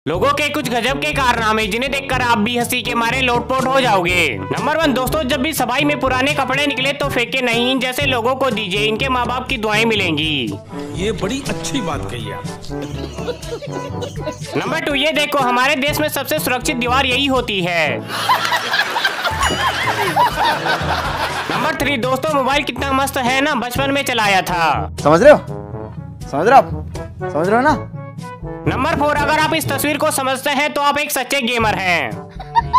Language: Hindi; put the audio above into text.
लोगों के कुछ गजब के कारनामे जिन्हें देखकर आप भी हंसी के मारे लोटपोट हो जाओगे। नंबर 1 दोस्तों, जब भी सफाई में पुराने कपड़े निकले तो फेंके नहीं, जैसे लोगों को दीजिए, इनके माँ बाप की दुआएं मिलेंगी। ये बड़ी अच्छी बात कही आप। नंबर 2 ये देखो, हमारे देश में सबसे सुरक्षित दीवार यही होती है। नंबर 3 दोस्तों, मोबाइल कितना मस्त है ना, बचपन में चलाया था। समझ रहे हो? समझ रहे हो ना? नंबर 4 अगर आप इस तस्वीर को समझते हैं तो आप एक सच्चे गेमर हैं।